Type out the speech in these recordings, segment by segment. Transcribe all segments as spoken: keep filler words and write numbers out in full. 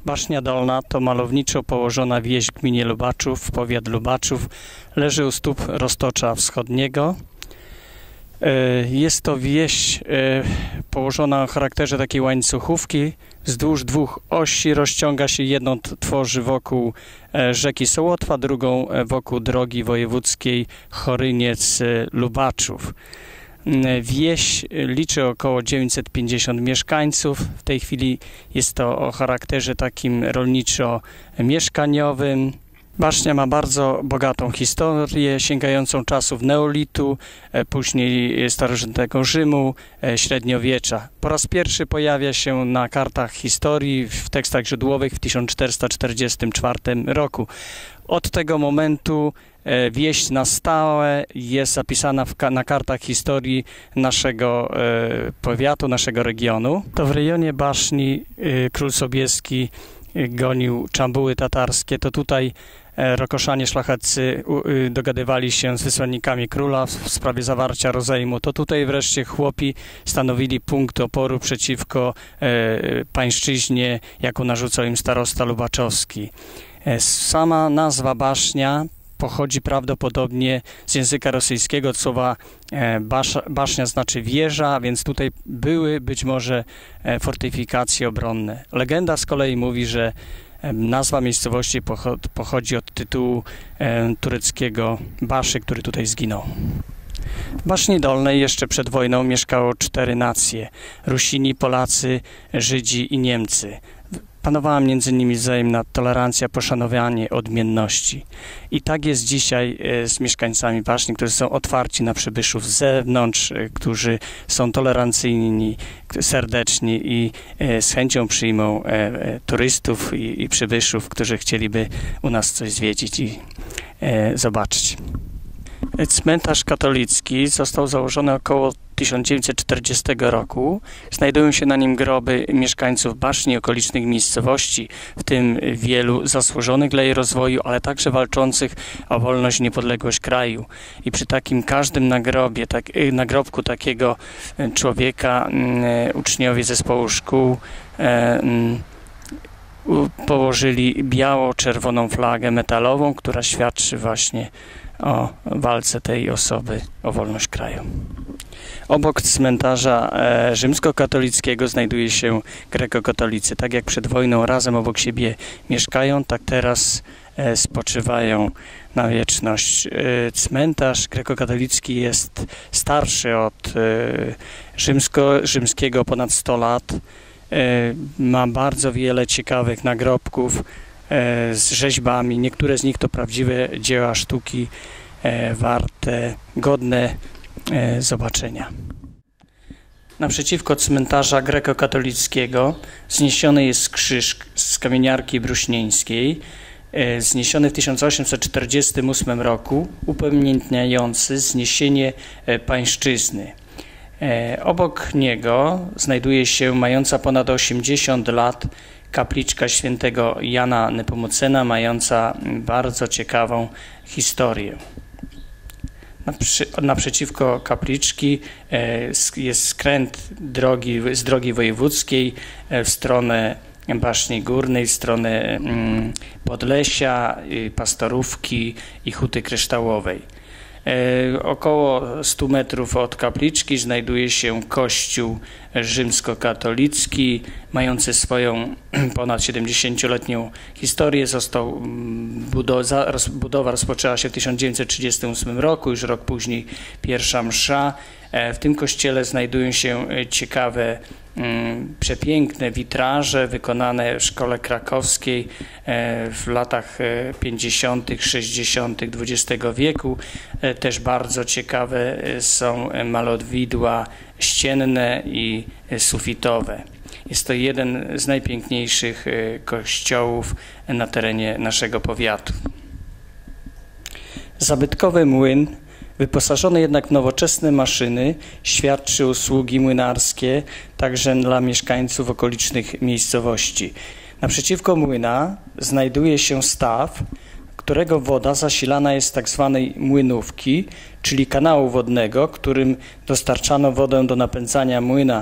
Basznia Dolna to malowniczo położona wieś w gminie Lubaczów, powiat Lubaczów. Leży u stóp Roztocza Wschodniego. Jest to wieś położona o charakterze takiej łańcuchówki. Wzdłuż dwóch osi rozciąga się, jedną tworzy wokół rzeki Sołotwa, drugą wokół drogi wojewódzkiej Choryniec-Lubaczów. Wieś liczy około dziewięćset pięćdziesiąt mieszkańców. W tej chwili jest to o charakterze takim rolniczo-mieszkaniowym. Basznia ma bardzo bogatą historię, sięgającą czasów neolitu, później starożytnego Rzymu, średniowiecza. Po raz pierwszy pojawia się na kartach historii, w tekstach źródłowych w tysiąc czterysta czterdziestym czwartym roku. Od tego momentu wieś na stałe jest zapisana w, na kartach historii naszego e, powiatu, naszego regionu. To w rejonie Baszni e, król Sobieski e, gonił czambuły tatarskie. To tutaj e, Rokoszanie szlacheccy e, dogadywali się z wysłannikami króla w, w sprawie zawarcia rozejmu. To tutaj wreszcie chłopi stanowili punkt oporu przeciwko e, pańszczyźnie, jaką narzucał im starosta lubaczowski. E, sama nazwa Basznia pochodzi prawdopodobnie z języka rosyjskiego, od słowa basz, basznia znaczy wieża, więc tutaj były być może fortyfikacje obronne. Legenda z kolei mówi, że nazwa miejscowości pochodzi od tytułu tureckiego Baszy, który tutaj zginął. W Baszni Dolnej jeszcze przed wojną mieszkało cztery nacje: Rusini, Polacy, Żydzi i Niemcy. Panowała między nimi wzajemna tolerancja, poszanowanie odmienności. I tak jest dzisiaj z mieszkańcami Baszni, którzy są otwarci na przybyszów z zewnątrz, którzy są tolerancyjni, serdeczni i z chęcią przyjmą turystów i, i przybyszów, którzy chcieliby u nas coś zwiedzić i zobaczyć. Cmentarz katolicki został założony około tysiąc dziewięćset czterdziestego roku. Znajdują się na nim groby mieszkańców Baszni i okolicznych miejscowości, w tym wielu zasłużonych dla jej rozwoju, ale także walczących o wolność i niepodległość kraju. I przy takim każdym nagrobie, tak, nagrobku takiego człowieka uczniowie zespołu szkół e, położyli biało-czerwoną flagę metalową, która świadczy właśnie o walce tej osoby o wolność kraju. Obok cmentarza e, rzymskokatolickiego znajduje się grekokatolicy. Tak jak przed wojną razem obok siebie mieszkają, tak teraz e, spoczywają na wieczność. E, cmentarz grekokatolicki jest starszy od e, rzymsko, rzymskiego ponad sto lat. E, ma bardzo wiele ciekawych nagrobków e, z rzeźbami. Niektóre z nich to prawdziwe dzieła sztuki e, warte, godne e, zobaczenia. Naprzeciwko cmentarza grekokatolickiego zniesiony jest krzyż z kamieniarki bruśnieńskiej, e, zniesiony w tysiąc osiemset czterdziestym ósmym roku, upamiętniający zniesienie e, pańszczyzny. E, obok niego znajduje się mająca ponad osiemdziesiąt lat kapliczka świętego Jana Nepomucena, mająca bardzo ciekawą historię. Naprzy, naprzeciwko kapliczki e, jest skręt drogi, z drogi wojewódzkiej e, w stronę Baszni Górnej, w stronę mm, Podlesia, y, Pastorówki i Huty Kryształowej. E, około stu metrów od kapliczki znajduje się kościół rzymskokatolicki, mający swoją ponad siedemdziesięcioletnią historię. Został budowa, budowa rozpoczęła się w tysiąc dziewięćset trzydziestym ósmym roku, już rok później pierwsza msza. E, w tym kościele znajdują się ciekawe, przepiękne witraże wykonane w szkole krakowskiej w latach pięćdziesiątych, sześćdziesiątych dwudziestego wieku. Też bardzo ciekawe są malowidła ścienne i sufitowe. Jest to jeden z najpiękniejszych kościołów na terenie naszego powiatu. Zabytkowy młyn, wyposażony jednak w nowoczesne maszyny, świadczy usługi młynarskie także dla mieszkańców okolicznych miejscowości. Naprzeciwko młyna znajduje się staw, którego woda zasilana jest z tak zwanej młynówki, czyli kanału wodnego, którym dostarczano wodę do napędzania młyna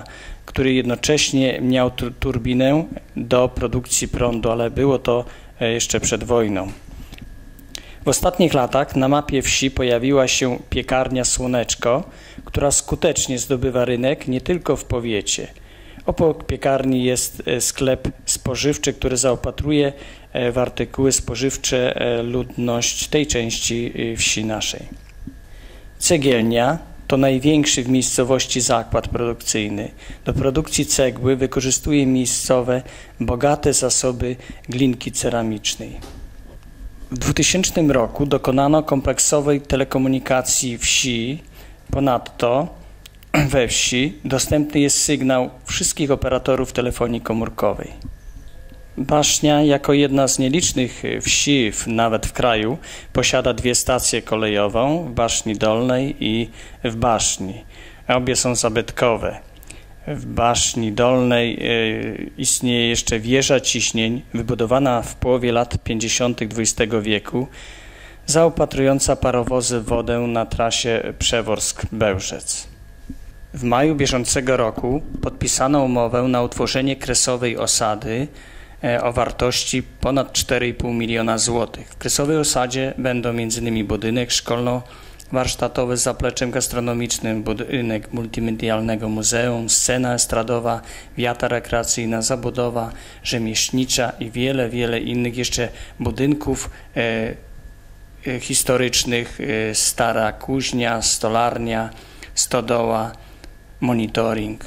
który jednocześnie miał tu turbinę do produkcji prądu, ale było to jeszcze przed wojną. W ostatnich latach na mapie wsi pojawiła się piekarnia Słoneczko, która skutecznie zdobywa rynek nie tylko w powiecie. Obok piekarni jest sklep spożywczy, który zaopatruje w artykuły spożywcze ludność tej części wsi naszej. Cegielnia to największy w miejscowości zakład produkcyjny. Do produkcji cegły wykorzystuje miejscowe, bogate zasoby glinki ceramicznej. W dwutysięcznym roku dokonano kompleksowej telekomunikacji wsi. Ponadto we wsi dostępny jest sygnał wszystkich operatorów telefonii komórkowej. Basznia, jako jedna z nielicznych wsi, nawet w kraju, posiada dwie stacje kolejowe, w Baszni Dolnej i w Baszni. Obie są zabytkowe. W Baszni Dolnej y, istnieje jeszcze wieża ciśnień, wybudowana w połowie lat pięćdziesiątych dwudziestego wieku, zaopatrująca parowozy w wodę na trasie Przeworsk-Bełżec. W maju bieżącego roku podpisano umowę na utworzenie kresowej osady o wartości ponad cztery i pół miliona złotych. W kresowej osadzie będą między innymi budynek szkolno-warsztatowy z zapleczem gastronomicznym, budynek multimedialnego muzeum, scena estradowa, wiata rekreacyjna, zabudowa rzemieślnicza i wiele, wiele innych jeszcze budynków e, e, historycznych, e, stara kuźnia, stolarnia, stodoła, monitoring.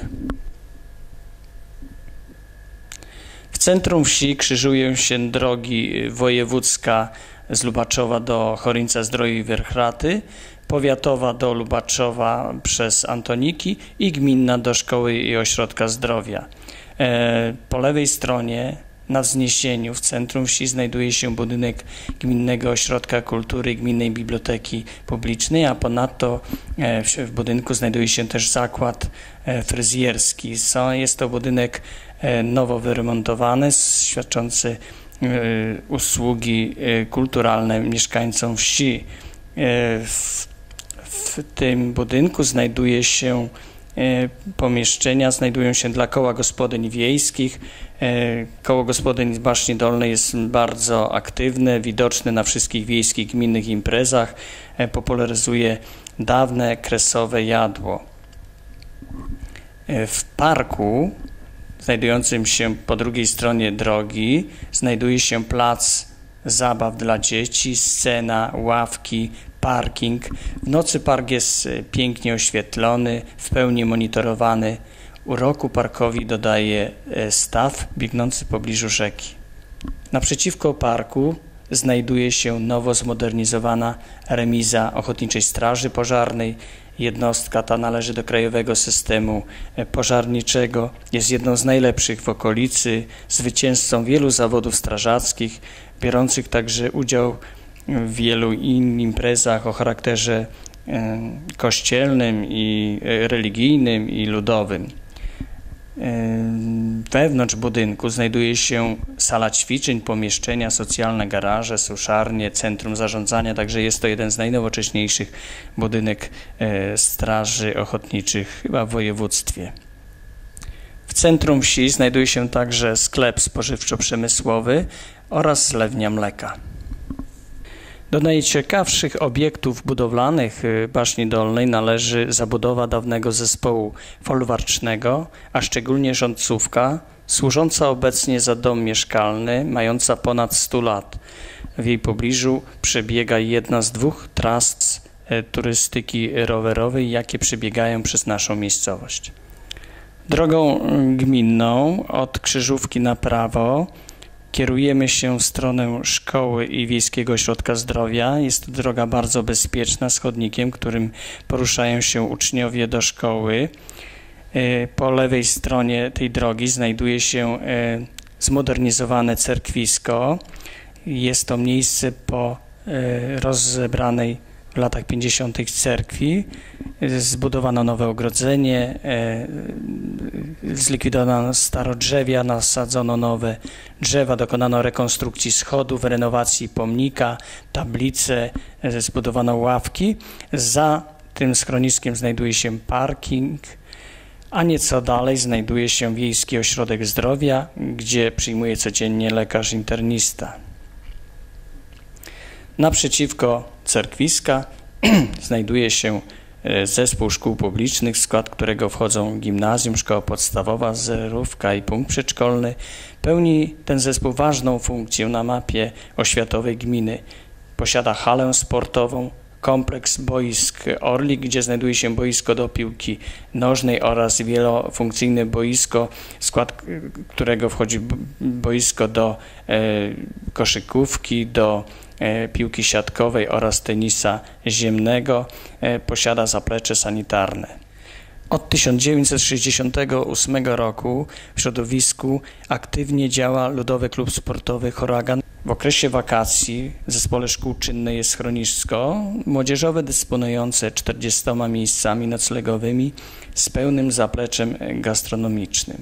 W centrum wsi krzyżują się drogi wojewódzka z Lubaczowa do Choryńca-Zdroju i Wierchraty, powiatowa do Lubaczowa przez Antoniki i gminna do szkoły i ośrodka zdrowia. Po lewej stronie na wzniesieniu w centrum wsi znajduje się budynek Gminnego Ośrodka Kultury i Gminnej Biblioteki Publicznej, a ponadto w budynku znajduje się też zakład fryzjerski. Jest to budynek nowo wyremontowany, świadczący usługi kulturalne mieszkańcom wsi. W, w tym budynku znajduje się pomieszczenia, znajdują się dla koła gospodyń wiejskich. Koło gospodyń z Baszni Dolnej jest bardzo aktywne, widoczne na wszystkich wiejskich gminnych imprezach, popularyzuje dawne kresowe jadło. W parku znajdującym się po drugiej stronie drogi znajduje się plac zabaw dla dzieci, scena, ławki, parking. W nocy park jest pięknie oświetlony, w pełni monitorowany. Uroku parkowi dodaje staw biegnący w pobliżu rzeki. Naprzeciwko parku znajduje się nowo zmodernizowana remiza Ochotniczej Straży Pożarnej. Jednostka ta należy do krajowego systemu pożarniczego. Jest jedną z najlepszych w okolicy, zwycięzcą wielu zawodów strażackich, biorących także udział w wielu innych imprezach o charakterze kościelnym i religijnym i ludowym. Wewnątrz budynku znajduje się sala ćwiczeń, pomieszczenia socjalne, garaże, suszarnie, centrum zarządzania, także jest to jeden z najnowocześniejszych budynek straży ochotniczych chyba w województwie. W centrum wsi znajduje się także sklep spożywczo-przemysłowy oraz zlewnia mleka. Do najciekawszych obiektów budowlanych Baszni Dolnej należy zabudowa dawnego zespołu folwarcznego, a szczególnie rządcówka, służąca obecnie za dom mieszkalny, mająca ponad sto lat. W jej pobliżu przebiega jedna z dwóch tras turystyki rowerowej, jakie przebiegają przez naszą miejscowość. Drogą gminną od Krzyżówki na prawo kierujemy się w stronę szkoły i Wiejskiego Ośrodka Zdrowia. Jest to droga bardzo bezpieczna z chodnikiem, którym poruszają się uczniowie do szkoły. Po lewej stronie tej drogi znajduje się zmodernizowane cerkwisko. Jest to miejsce po rozebranej w latach pięćdziesiątych cerkwi. Zbudowano nowe ogrodzenie, zlikwidowano starodrzewia, nasadzono nowe drzewa, dokonano rekonstrukcji schodów, renowacji pomnika, tablice, zbudowano ławki. Za tym schroniskiem znajduje się parking, A nieco dalej znajduje się Wiejski Ośrodek Zdrowia, gdzie przyjmuje codziennie lekarz internista. Naprzeciwko cerkwiska znajduje się zespół szkół publicznych, w skład którego wchodzą gimnazjum, szkoła podstawowa, zerówka i punkt przedszkolny. Pełni ten zespół ważną funkcję na mapie oświatowej gminy. Posiada halę sportową, kompleks boisk Orlik, gdzie znajduje się boisko do piłki nożnej oraz wielofunkcyjne boisko, w skład którego wchodzi boisko do e, koszykówki, do e, piłki siatkowej oraz tenisa ziemnego. E, posiada zaplecze sanitarne. Od tysiąc dziewięćset sześćdziesiątego ósmego roku w środowisku aktywnie działa Ludowy Klub Sportowy Huragan. W okresie wakacji w Zespole Szkół czynne jest schronisko młodzieżowe dysponujące czterdziestoma miejscami noclegowymi z pełnym zapleczem gastronomicznym.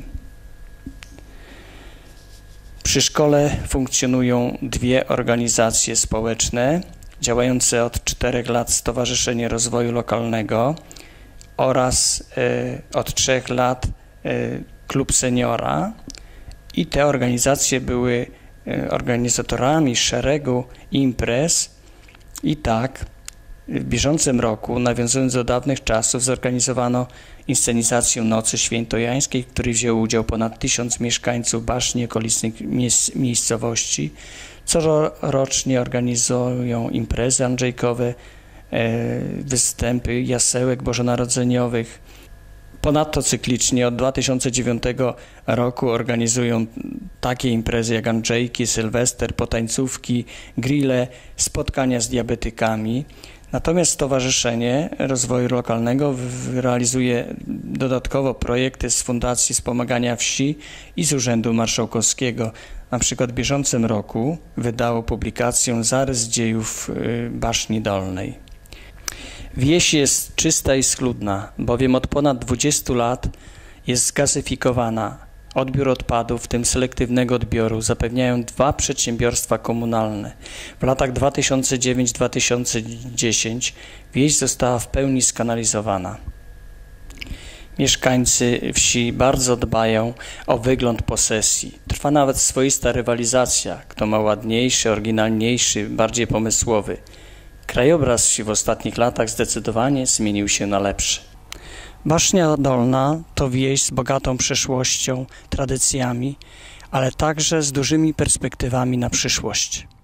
Przy szkole funkcjonują dwie organizacje społeczne działające od czterech lat Stowarzyszenie Rozwoju Lokalnego oraz y, od trzech lat y, Klub Seniora i te organizacje były y, organizatorami szeregu imprez i tak w bieżącym roku, nawiązując do dawnych czasów, zorganizowano inscenizację Nocy Świętojańskiej, w której wzięło udział ponad tysiąc mieszkańców Baszni i okolicznych miejsc, miejscowości. Corocznie organizują imprezy andrzejkowe, występy jasełek bożonarodzeniowych. Ponadto cyklicznie od dwa tysiące dziewiątego roku organizują takie imprezy jak andrzejki, sylwester, potańcówki, grille, spotkania z diabetykami. Natomiast Stowarzyszenie Rozwoju Lokalnego realizuje dodatkowo projekty z Fundacji Wspomagania Wsi i z Urzędu Marszałkowskiego. Na przykład w bieżącym roku wydało publikację Zarys dziejów Baszni Dolnej. Wieś jest czysta i schludna, bowiem od ponad dwudziestu lat jest zgazyfikowana. Odbiór odpadów, w tym selektywnego odbioru, zapewniają dwa przedsiębiorstwa komunalne. W latach dwa tysiące dziewiątym do dwa tysiące dziesiątego wieś została w pełni skanalizowana. Mieszkańcy wsi bardzo dbają o wygląd posesji. Trwa nawet swoista rywalizacja, kto ma ładniejszy, oryginalniejszy, bardziej pomysłowy. Krajobraz wsi w ostatnich latach zdecydowanie zmienił się na lepszy. Basznia Dolna to wieś z bogatą przeszłością, tradycjami, ale także z dużymi perspektywami na przyszłość.